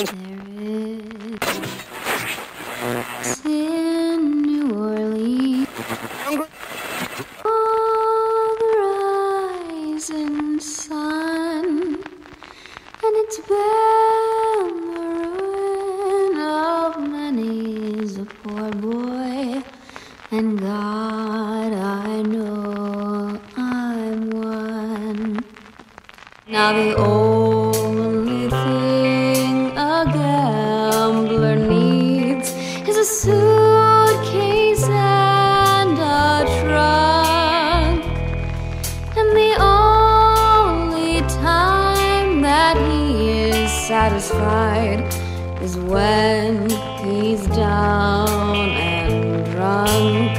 in New Orleans, oh, the rising sun, and it's been the ruin of many's a poor boy, and God, I know I'm one. Now the only thing a gambler needs is a suitcase and a trunk, and the only time that he is satisfied is when he's down and drunk.